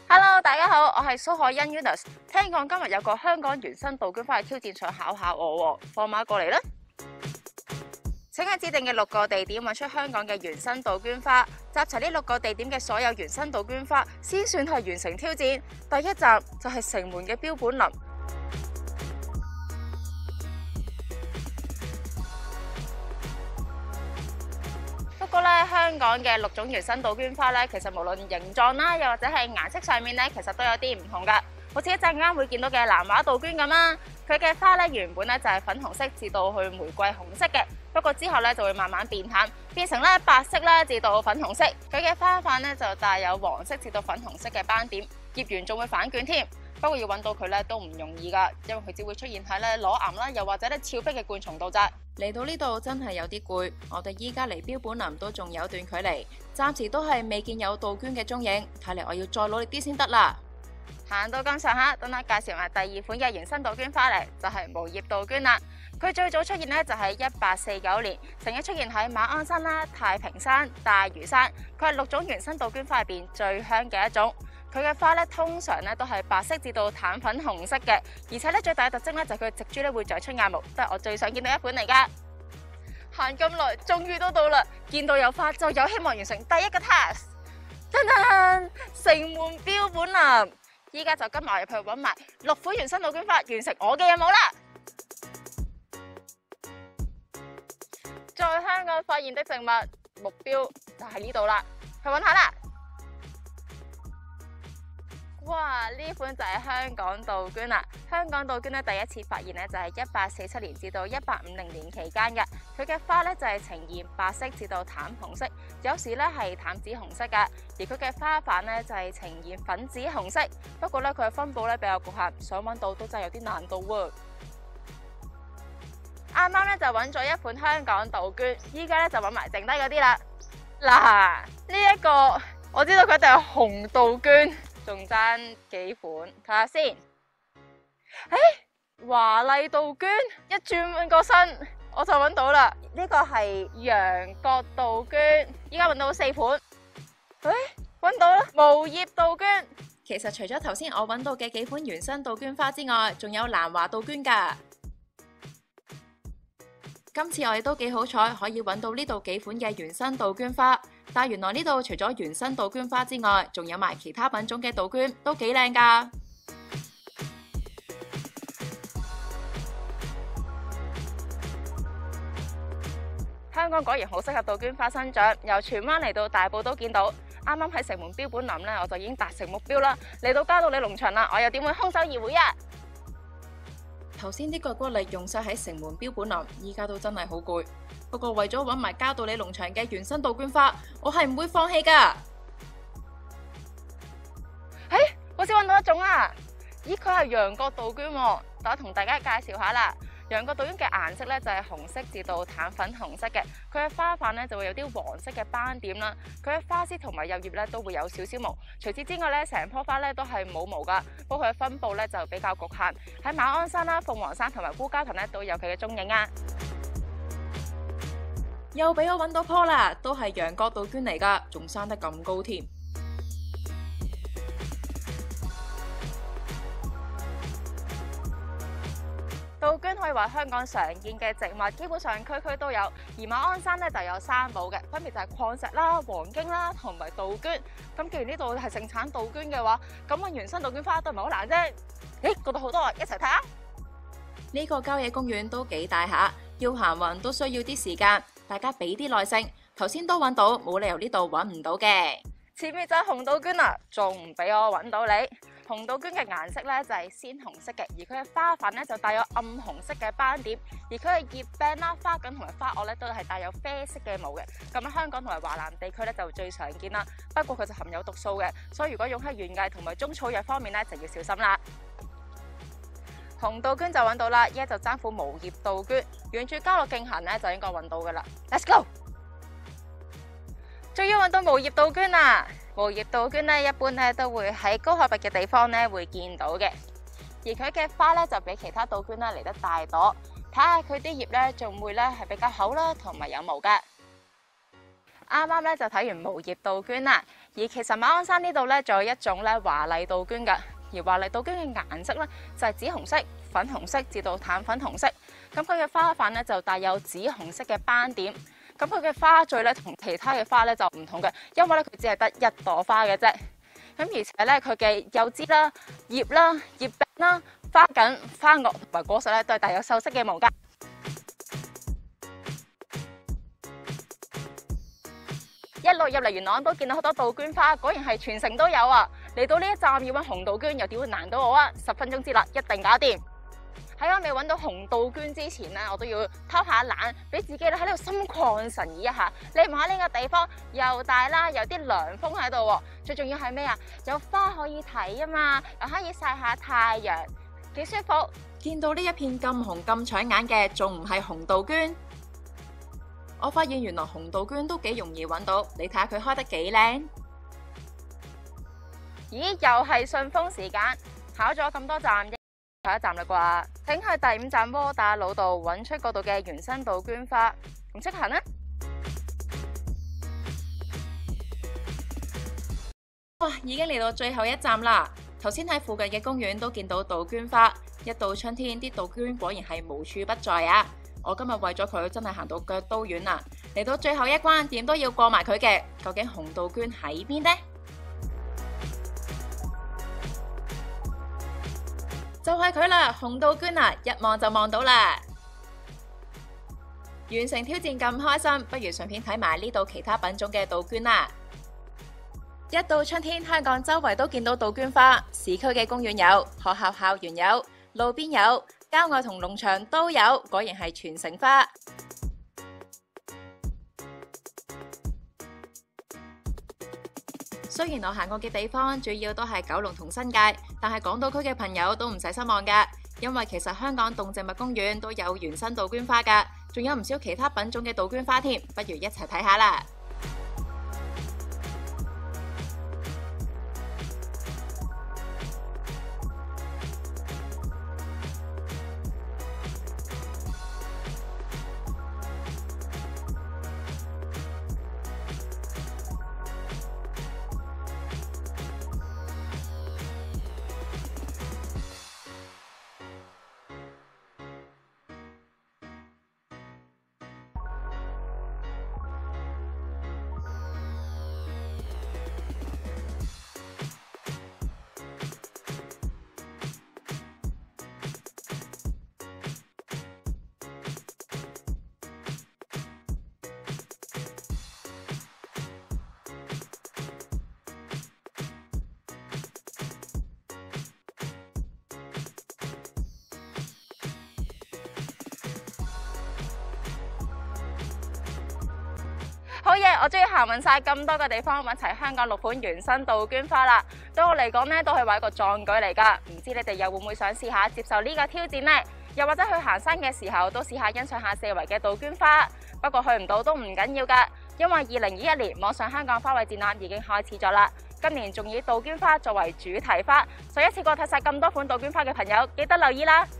Hello， 大家好，我係蘇海欣 Eunice。聽講今日有個香港原生杜鵑花嘅挑戰想考下我喎，放馬過嚟啦！請喺指定嘅6個地點揾出香港嘅原生杜鵑花，集齊呢6個地點嘅所有原生杜鵑花，先算係完成挑戰。第一站就係城門嘅標本林。不過咧，香港嘅6種原生杜鵑花咧，其實無論形狀啦，又或者係顏色上面咧，其實都有啲唔同噶。好似一陣間會見到嘅南華杜鵑咁啦，佢嘅花咧原本咧就係粉紅色至到去玫瑰紅色嘅，不過之後咧就會慢慢變淡，變成咧白色啦至到粉紅色。佢嘅花瓣咧就帶有黃色至到粉紅色嘅斑點，葉緣仲會反捲添。不過要揾到佢咧都唔容易噶，因為佢只會出現喺咧裸岩啦，又或者咧峭壁嘅灌叢度咋。嚟到呢度真係有啲攰，我哋依家離標本林都仲有段距離，暫時都係未見有杜鵑嘅蹤影，睇嚟我要再努力啲先得啦。行到咁上下，等我介紹埋第2款嘅原生杜鵑花嚟，就係無葉杜鵑啦。佢最早出現呢，就係1849年，曾經出現喺馬鞍山啦、太平山、大嶼山。佢係6種原生杜鵑花入邊最香嘅一種。佢嘅花咧通常咧都係白色至到淡粉紅色嘅，而且咧最大嘅特徵咧就係佢嘅植株咧會長出眼毛，都係我最想見到一款嚟噶。行咁耐，終於都到啦！見到有花就有希望完成第一個 task。噔噔，城門標本林，依家就跟埋入去揾埋6款原生杜鵑花，完成我嘅任務啦！在香港發現的植物，目標就係呢度啦，去揾下啦！哇！呢款就係香港杜鵑啦。香港杜鵑咧第一次發現咧就係1847年至到1850年期間嘅。佢嘅花咧就係呈現白色至到淡紅色，有時咧係淡紫紅色噶。而佢嘅花瓣咧就係呈現粉紫紅色。不過咧佢嘅分布咧比較局限，想揾到都真係有啲難度喎。啱啱咧就揾咗一款香港杜鵑，依家咧就揾埋剩低嗰啲啦。嗱，呢一個我知道佢一定係紅杜鵑。仲爭幾款，睇下先。華麗杜鵑，一轉個身我就揾到啦。呢個係羊角杜鵑，依家揾到4款。揾到啦，無葉杜鵑。其實除咗頭先我揾到嘅幾款原生杜鵑花之外，仲有南華杜鵑噶。今次我哋都幾好彩，可以揾到呢度幾款嘅原生杜鵑花。但原來呢度除咗原生杜鵑花之外，仲有埋其他品種嘅杜鵑，都幾靚噶。香港果然好適合杜鵑花生長，由荃灣嚟到大埔都見到。啱啱喺城門標本林呢，我就已經達成目標啦。嚟到嘉道理農場啦，我又點會空手而回啊？頭先啲腳骨力用晒喺城門標本林，依家都真係好攰。不過為咗揾埋嘉道理農場嘅原生杜鵑花，我係唔會放棄噶。好似揾到一種啊！咦，佢係羊角杜鵑喎，等我同大家介紹下啦。羊角杜鵑嘅顏色咧就係紅色至到淡粉紅色嘅，佢嘅花瓣咧就會有啲黃色嘅斑點啦。佢嘅花枝同埋幼葉咧都會有少少毛。除此之外咧，成棵花咧都係冇毛噶。不過佢嘅分布咧就比較局限，喺馬鞍山啦、鳳凰山同埋烏蛟騰咧都有佢嘅蹤影啊。又俾我揾到棵啦，都係羊角杜鵑嚟噶，仲生得咁高添。杜鵑可以話香港常見嘅植物，基本上區區都有。而馬鞍山咧就有3寶嘅，分別就係礦石啦、黃荊啦同埋杜鵑。咁既然呢度係盛產杜鵑嘅話，咁揾原生杜鵑花都唔係好難啫。嗰度好多啊，一齊睇下。呢個郊野公園都幾大下，要行運都需要啲時間，大家俾啲耐性。頭先都揾到，冇理由呢度揾唔到嘅。前面就係紅杜鵑啦，仲唔俾我揾到你？紅杜鵑嘅顏色咧就係鮮紅色嘅，而佢嘅花瓣咧就帶有暗紅色嘅斑點，而佢嘅葉柄啦、花梗同埋花萼咧都係帶有啡色嘅毛嘅。咁喺香港同埋華南地區咧就最常見啦。不過佢就含有毒素嘅，所以如果用喺園藝同埋中草藥方面咧就要小心啦。紅杜鵑就揾到啦，依家就爭款無葉杜鵑，沿住嘉樂徑行咧就應該揾到噶啦。Let's go！ 終於揾到無葉杜鵑啦！無葉杜鵑咧一般咧都會喺高海拔嘅地方咧會見到嘅，而佢嘅花咧就比其他杜鵑咧嚟得大朵。睇下佢啲葉咧仲會咧係比較厚啦，同埋有毛噶。 啱啱咧就睇完無葉杜鵑啦，而其實馬鞍山呢度咧仲有一種咧華麗杜鵑㗎，而華麗杜鵑嘅顏色咧就係紫紅色、粉紅色至到淡粉紅色，咁佢嘅花瓣咧就帶有紫紅色嘅斑點，咁佢嘅花序咧同其他嘅花咧就唔同嘅，因為咧佢只係得一朵花嘅啫，咁而且咧佢嘅幼枝啦、葉啦、葉柄啦、花梗、花萼同埋果實咧都係帶有鏽色嘅毛㗎。一路入嚟元朗都見到好多杜鵑花，果然係全城都有啊！嚟到呢一站要揾紅杜鵑又點會難到我啊？10分鐘之內一定搞掂。喺我未揾到紅杜鵑之前呢，我都要偷下懶，俾自己咧喺度心曠神怡一下。你望下呢個地方又大啦，有啲涼風喺度，最重要係咩啊？有花可以睇啊嘛，又可以曬下太陽，幾舒服。見到呢一片咁紅咁搶眼嘅，仲唔係紅杜鵑？我發現原來紅杜鵑都幾容易揾到，你睇下佢開得幾靚。咦，又係順風時間，考咗咁多站，下一站啦啩？請去第5站窩打老道揾出嗰度嘅原生杜鵑花，咁即行啦。哇，已經嚟到最後一站啦！頭先喺附近嘅公園都見到杜鵑花，一到春天，啲杜鵑果然係無處不在啊！我今日為咗佢真係行到腳都軟啦，嚟到最後一關，點都要過埋佢嘅。究竟紅杜鵑喺邊呢？就係佢啦，紅杜鵑啊，一望就望到啦。完成挑戰咁開心，不如順便睇埋呢度其他品種嘅杜鵑啦。一到春天，香港周圍都見到杜鵑花，市區嘅公園有，學校校園有，路邊有。郊外同農場都有，果然係全城花。雖然我行過嘅地方主要都係九龍同新界，但係港島區嘅朋友都唔使失望㗎，因為其實香港動植物公園都有原生杜鵑花㗎，仲有唔少其他品種嘅杜鵑花添，不如一齊睇下啦。好嘢！我終於行勻晒咁多個地方，揾齊香港6款原生杜鵑花啦。對我嚟講呢，都係話一個壯舉嚟噶。唔知你哋又會唔會想試下接受呢個挑戰呢？又或者去行山嘅時候，都試下欣賞下四圍嘅杜鵑花。不過去唔到都唔緊要噶，因為2021年網上香港花卉展覽已經開始咗啦。今年仲以杜鵑花作為主題花，所以一次過睇晒咁多款杜鵑花嘅朋友，記得留意啦！